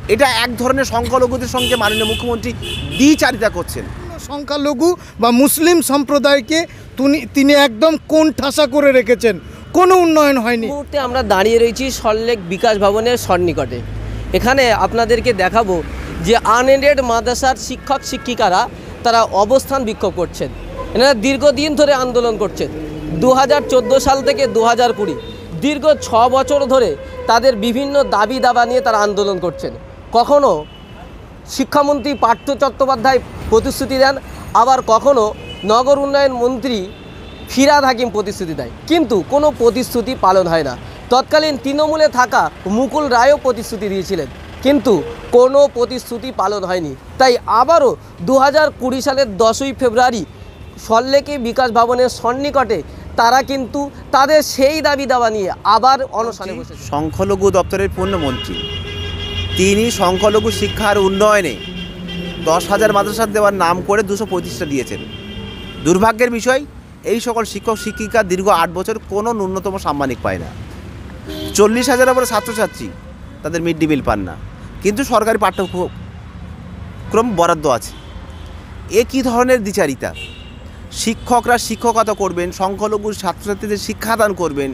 এটা এক ধরনের সংখ্যালঘুদের সঙ্গে মাননীয় মুখ্যমন্ত্রী দ্বিচারিতা করছেন। সংখ্যালঘু বা মুসলিম সম্প্রদায়কে তিনি একদম কোণ ঠাসা করে রেখেছেন, কোনো উন্নয়ন হয়নি। মুহূর্তে আমরা দাঁড়িয়ে রয়েছি সল্টলেক বিকাশ ভবনের সন্নিকটে। এখানে আপনাদেরকে দেখাবো যে আনএডেড মাদ্রাসার শিক্ষক শিক্ষিকারা তারা অবস্থান বিক্ষোভ করছেন। এনারা দীর্ঘদিন ধরে আন্দোলন করছেন। 2014 সাল থেকে 2020 দীর্ঘ 6 বছর ধরে তাদের বিভিন্ন দাবি দাবা নিয়ে তারা আন্দোলন করছেন। কখনো শিক্ষামন্ত্রী পার্থ চট্টোপাধ্যায় প্রতিশ্রুতি দেন, আবার কখনো নগর উন্নয়ন মন্ত্রী ফিরহাদ হাকিম প্রতিশ্রুতি দেয়, কিন্তু কোনো প্রতিশ্রুতি পালন হয় না। তৎকালীন তৃণমূলে থাকা মুকুল রায়ও প্রতিশ্রুতি দিয়েছিলেন, কিন্তু কোনো প্রতিশ্রুতি পালন হয়নি। তাই আবারও 2020 সালের 10ই ফেব্রুয়ারি সল্টলেকে বিকাশ ভবনের সন্নিকটে তারা কিন্তু তাদের সেই দাবি দাওয়া নিয়ে আবার অনশনে বসেছে। সংখ্যালঘু দপ্তরের পূর্ণমন্ত্রী তিনি সংখ্যালঘু শিক্ষার উন্নয়নে 10,000 মাদ্রাসা দেওয়ার নাম করে 235টা দিয়েছেন। দুর্ভাগ্যের বিষয়, এই সকল শিক্ষক শিক্ষিকা দীর্ঘ 8 বছর কোনো ন্যূনতম সাম্মানিক পায় না। 40,000 উপরে ছাত্রছাত্রী তাদের মিড ডে মিল পান না, কিন্তু সরকারি পাঠ্যক্রম বরাদ্দ আছে। এ কী ধরনের দ্বিচারিতা? শিক্ষকরা শিক্ষকতা করবেন, সংখ্যালঘু ছাত্রছাত্রীদের শিক্ষাদান করবেন,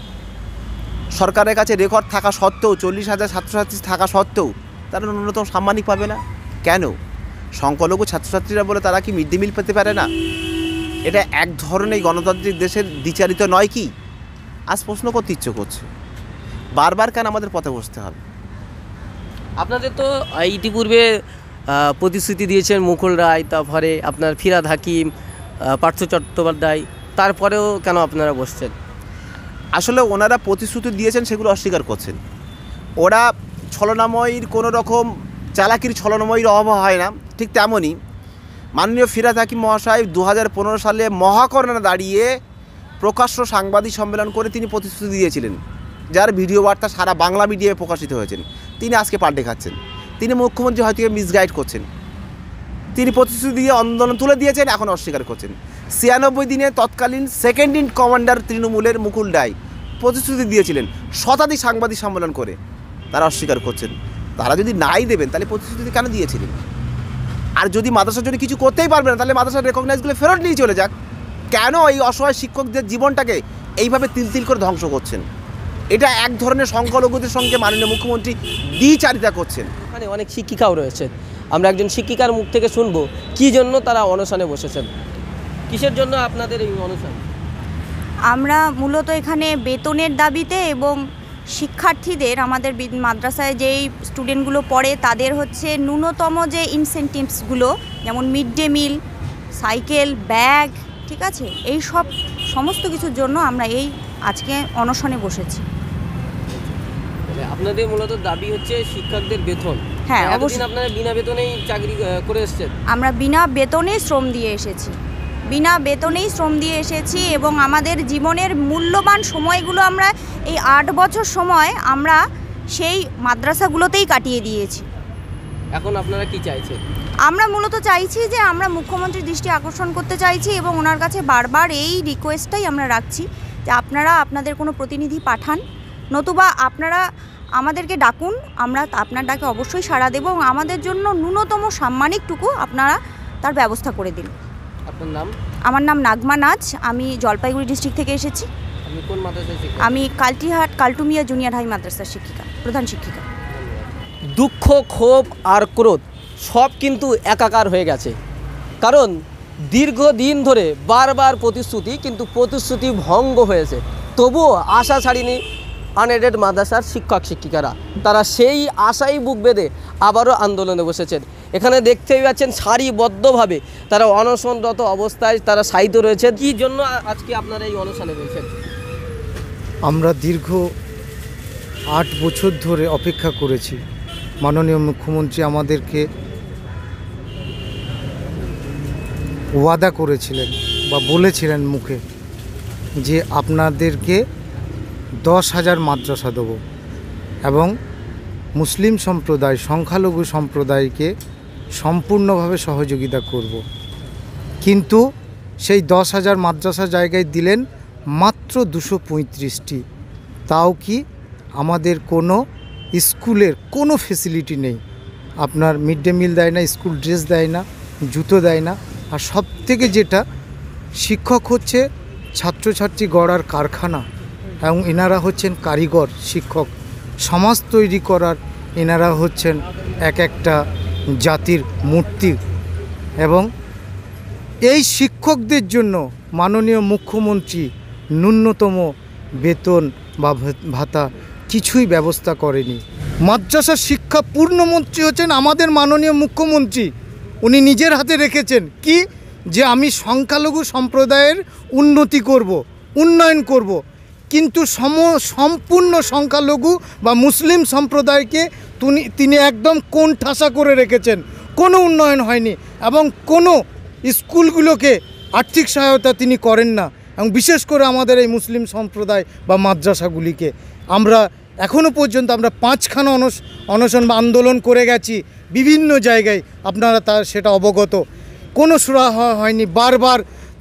সরকারের কাছে রেকর্ড থাকা সত্ত্বেও 40,000 ছাত্রছাত্রী থাকা সত্ত্বেও তারা ন্যূনতম সাম্মানিক পাবে না কেন? সংখ্যালঘু ছাত্রছাত্রীরা বলে তারা কি মিড ডে মিল পেতে পারে না? এটা এক ধরনের গণতান্ত্রিক দেশের দ্বিচারিত নয় কি? আজ প্রশ্ন করতে ইচ্ছে করছে, বারবার কেন আমাদের পথে বসতে হবে? আপনাদের তো ইতিপূর্বে প্রতিশ্রুতি দিয়েছেন মুকুল রায়, তারপরে আপনার ফিরহাদ হাকিম, পার্থ চট্টোপাধ্যায়, তারপরেও কেন আপনারা বসছেন? আসলে ওনারা প্রতিশ্রুতি দিয়েছেন, সেগুলো অস্বীকার করছেন। ওরা ছলনাময়ীর কোনো রকম চালাকির ছলনাময়ীর অভাব হয় না। ঠিক তেমনই মাননীয় ফিরহাদ হাকিম মহাশয় 2015 সালে মহাকরণে দাঁড়িয়ে প্রকাশ্য সাংবাদিক সম্মেলন করে তিনি প্রতিশ্রুতি দিয়েছিলেন, যার ভিডিও বার্তা সারা বাংলা মিডিয়ায় প্রকাশিত হয়েছেন। তিনি আজকে পাল্টে খাচ্ছেন। তিনি মুখ্যমন্ত্রী হয়তো মিসগাইড করছেন। তিনি প্রতিশ্রুতি দিয়ে আন্দোলন তুলে দিয়েছেন, এখন অস্বীকার করছেন। 96 দিনে তৎকালীন সেকেন্ড ইন কমান্ডার তৃণমূলের মুকুল রায় প্রতিশ্রুতি দিয়েছিলেন শতাধিক সাংবাদিক সম্মেলন করে, তারা অস্বীকার করছেন। তারা যদি নাই দেবেন তাহলে প্রতিশ্রুতি কেন দিয়েছিলেন? আর যদি মাদ্রাসার জন্য কিছু করতেই পারবে না, তাহলে মাদ্রাসার রেকগনাইজগুলো ফেরত নিয়ে চলে যাক। কেন এই অসহায় শিক্ষকদের জীবনটাকে এইভাবে তিল তিল করে ধ্বংস করছেন? এটা এক ধরনের সংখ্যালঘুদের সঙ্গে মাননীয় মুখ্যমন্ত্রী দ্বিচারিতা করছেন। এখানে অনেক শিক্ষিকাও রয়েছেন, আমরা একজন শিক্ষিকার মুখ থেকে শুনবো কী জন্য তারা অনশনে বসেছেন, কিসের জন্য আপনাদের এই অনশন? আমরা মূলত এখানে বেতনের দাবিতে এবং শিক্ষার্থীদের, আমাদের মাদ্রাসায় যেই স্টুডেন্টগুলো পড়ে তাদের হচ্ছে ন্যূনতম যে ইনসেন্টিভসগুলো, যেমন mid day meal, cycle, bag, ঠিক আছে, এই সব সমস্ত কিছুর জন্য আমরা এই আজকে অনশনে বসেছি। আপনাদের মূলত দাবি হচ্ছে শিক্ষকদের বেতন। হ্যাঁ, অবশ্যই। আপনারা বিনা বেতনেই চাকরি করে এসেছেন? আমরা বিনা বেতনেই শ্রম দিয়ে এসেছি, বিনা বেতনেই শ্রম দিয়ে এসেছি এবং আমাদের জীবনের মূল্যবান সময়গুলো আমরা এই 8 বছর সময় আমরা সেই মাদ্রাসাগুলোতেই কাটিয়ে দিয়েছি। এখন আপনারা কি চাইছেন? আমরা মূলত চাইছি যে আমরা মুখ্যমন্ত্রীর দৃষ্টি আকর্ষণ করতে চাইছি এবং ওনার কাছে বারবার এই রিকোয়েস্টটাই আমরা রাখছি যে আপনারা আপনাদের কোনো প্রতিনিধি পাঠান, নতুবা আপনারা আমাদেরকে ডাকুন, আমরা আপনার ডাকে অবশ্যই সাড়া দেব এবং আমাদের জন্য ন্যূনতম সাম্মানিকটুকু আপনারা তার ব্যবস্থা করে দিন। আপনার নাম? আমার নাম নাগমা নাজ, আমি জলপাইগুড়ি ডিস্ট্রিক্ট থেকে এসেছি। আপনি কোন মাদ্রাসায় শিক্ষক? আমি কাল্টিহাট কালটুমিয়া জুনিয়র হাই মাদ্রাসার শিক্ষিকা, প্রধান শিক্ষিকা। দুঃখ, ক্ষোভ আর ক্রোধ সব কিন্তু একাকার হয়ে গেছে, কারণ দীর্ঘদিন ধরে বারবার প্রতিশ্রুতি, কিন্তু প্রতিশ্রুতি ভঙ্গ হয়েছে। তবুও আশা ছাড়িনি আনএডেড মাদ্রাসার শিক্ষক শিক্ষিকারা, তারা সেই আশাই বুক বেঁধে আবারও আন্দোলনে বসেছেন। এখানে দেখতেই পাচ্ছেন সারিবদ্ধভাবে তারা অনশনরত অবস্থায় তারা শায়িত রয়েছে। কী জন্য আজকে আপনারা এই অনশনে রয়েছেন? আমরা দীর্ঘ 8 বছর ধরে অপেক্ষা করেছি। মাননীয় মুখ্যমন্ত্রী আমাদেরকে ওয়াদা করেছিলেন বা বলেছিলেন মুখে যে আপনাদেরকে 10,000 মাদ্রাসা দেব এবং মুসলিম সম্প্রদায়, সংখ্যালঘু সম্প্রদায়কে সম্পূর্ণভাবে সহযোগিতা করব। কিন্তু সেই 10,000 মাদ্রাসা জায়গায় দিলেন মাত্র 235টি। তাও কি আমাদের কোনো স্কুলের কোনো ফেসিলিটি নেই। আপনার মিড ডে মিল দেয় না, স্কুল ড্রেস দেয় না, জুতো দেয় না। আর সব থেকে যেটা, শিক্ষক হচ্ছে ছাত্রছাত্রী গড়ার কারখানা এবং এনারা হচ্ছেন কারিগর শিক্ষক। সমাজ তৈরি করার এনারা হচ্ছেন এক একটা জাতির মূর্তি। এবং এই শিক্ষকদের জন্য মাননীয় মুখ্যমন্ত্রী ন্যূনতম বেতন বা ভাতা কিছুই ব্যবস্থা করেনি। মাদ্রাসা শিক্ষা পূর্ণমন্ত্রী হচ্ছেন আমাদের মাননীয় মুখ্যমন্ত্রী। উনি নিজের হাতে রেখেছেন কি, যে আমি সংখ্যালঘু সম্প্রদায়ের উন্নতি করব, উন্নয়ন করব। কিন্তু সম্পূর্ণ সংখ্যালঘু বা মুসলিম সম্প্রদায়কে তিনি একদম কোণঠাসা করে রেখেছেন। কোনো উন্নয়ন হয়নি এবং কোনো স্কুলগুলোকে আর্থিক সহায়তা তিনি করেন না। এবং বিশেষ করে আমাদের এই মুসলিম সম্প্রদায় বা মাদ্রাসাগুলিকে আমরা এখনও পর্যন্ত আমরা 5খানা অনশন বা আন্দোলন করে গেছি বিভিন্ন জায়গায়, আপনারা সেটা অবগত। কোনো সুরাহা হয়নি। বারবার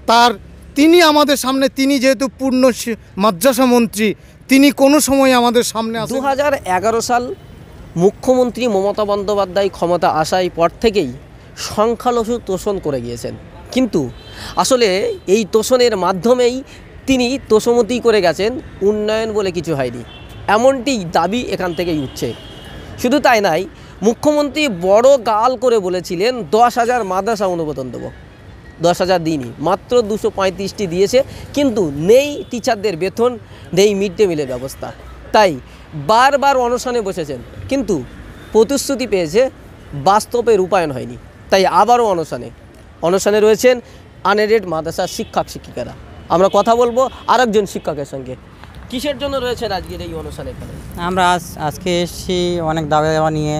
তিনি আমাদের সামনে, তিনি যেহেতু পূর্ণ মাদ্রাসা মন্ত্রী, তিনি কোনো সময় আমাদের সামনে আসেন। 2011 সাল মুখ্যমন্ত্রী মমতা বন্দ্যোপাধ্যায় ক্ষমতা আসার পর থেকেই সংখ্যালঘু তোষণ করে গিয়েছেন। কিন্তু আসলে এই তোষণের মাধ্যমেই তিনি তোষমতি করে গেছেন, উন্নয়ন বলে কিছু হয়নি, এমনটি দাবি এখান থেকেই উঠছে। শুধু তাই নয়, মুখ্যমন্ত্রী বড় গাল করে বলেছিলেন 10,000 মাদ্রাসা অনুমোদন দেবো। 10,000 দিনই, মাত্র 235টি দিয়েছে। কিন্তু নেই টিচারদের বেতন, নেই মিড ডে মিলের ব্যবস্থা। তাই বারবার অনশনে বসেছেন, কিন্তু প্রতিশ্রুতি পেয়েছে, বাস্তবে রূপায়ণ হয়নি। তাই আবারও অনশনে রয়েছেন আনএডেড মাদ্রাসার শিক্ষক শিক্ষিকারা। আমরা কথা বলবো আরেকজন শিক্ষকের সঙ্গে। কিসের জন্য রয়েছেন আজকের এই অনুষ্ঠানে? আমরা আজকে এসেছি অনেক দাবি দাওয়া নিয়ে।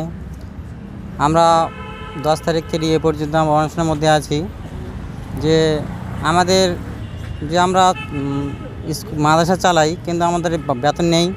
আমরা 10 তারিখ থেকে এ পর্যন্ত আমরা অনুষ্ঠানের মধ্যে আছি যে আমাদের যে আমরা মাদ্রাসা চালাই, কিন্তু আমাদের বেতন নেই।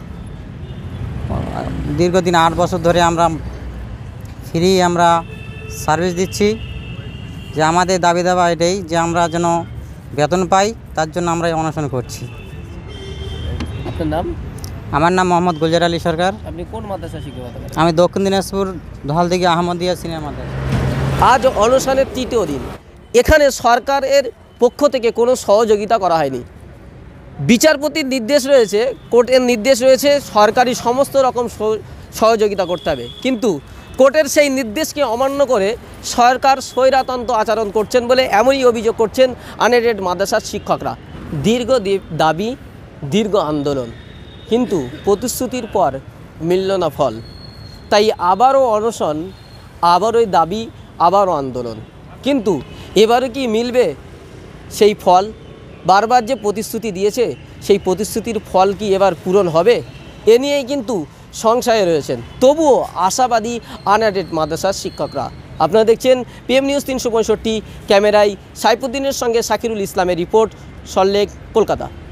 দীর্ঘদিন 8 বছর ধরে আমরা ফ্রি আমরা সার্ভিস দিচ্ছি। যে আমাদের দাবি দাবা এটাই যে আমরা যেন বেতন পাই, তার জন্য আমরা অনশন করছি। আপনার নাম? আমার নাম মোহাম্মদ গুলজার আলী সরকার। আপনি কোন মাদ্রাসা শিক্ষকতা করেন? আমি দক্ষিণ দিনাজপুর ধলদিঘি আহমদিয়া সিনিয়র মাদ্রাসা। আজ অনশনের 3য় দিন। এখানে সরকারের পক্ষ থেকে কোনো সহযোগিতা করা হয়নি। বিচারপতির নির্দেশ রয়েছে, কোর্টের নির্দেশ রয়েছে, সরকারি সমস্ত রকম সহযোগিতা করতে হবে। কিন্তু কোর্টের সেই নির্দেশকে অমান্য করে সরকার স্বৈরতন্ত্র আচরণ করছেন বলে এমনই অভিযোগ করছেন আনএডেড মাদ্রাসার শিক্ষকরা। দীর্ঘ দাবি, দীর্ঘ আন্দোলন, কিন্তু প্রতিশ্রুতির পর মিলল না ফল। তাই আবারও অনশন, আবারই দাবি, আবারও আন্দোলন। কিন্তু এবারে কি মিলবে সেই ফল? বারবার যে প্রতিশ্রুতি দিয়েছে, সেই প্রতিশ্রুতির ফল কি এবার পূরণ হবে? এ নিয়েই কিন্তু সংশয়ে রয়েছেন। তবুও আশাবাদী আনএডেড মাদ্রাসার শিক্ষকরা। আপনারা দেখছেন PM নিউজ 365, ক্যামেরায় সাইফুদ্দিনের সঙ্গে শাকিরুল ইসলামের রিপোর্ট, সল্টলেক, কলকাতা।